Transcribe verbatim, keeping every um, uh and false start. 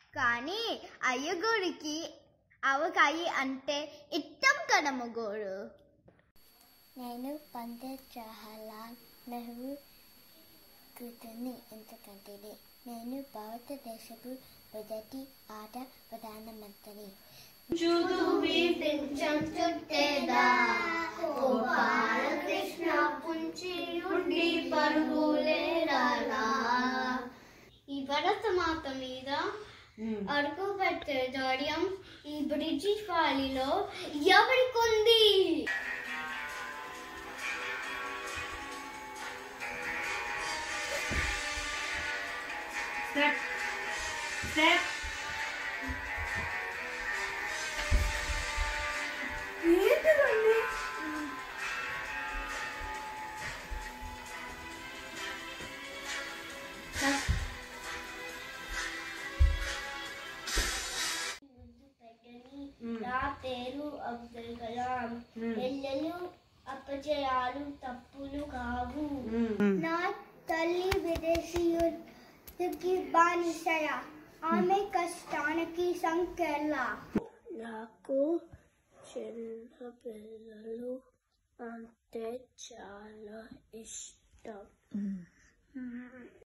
కానీ అయ్యగోడికి ఆవకాయి అంటే ఇష్టం కదా మగోడు. నేను పండిత్ జవహర్లాల్ నెహ్రూ కూతుర్ని. ఎందుకంటే నేను భారతదేశపు మొదటి ఆడ ప్రధానమంత్రి. ఈ భరత మాత మీద అడుగు పెట్టే ధైర్యం ఈ బ్రిటిష్ వారిలో ఎవరికుంది? Step. Step. ఏంటండి? నా పేరు అబ్దుల్ కలాం. ఎల్లలు అపజయాలు తప్పులు కావు. నా తల్లి విదేశీయుడికి బానిసయ. ఆమె కష్టానికి సంకెళ్ళ. నాకు చిన్న పిల్లలు అంటే చాలా ఇష్టం.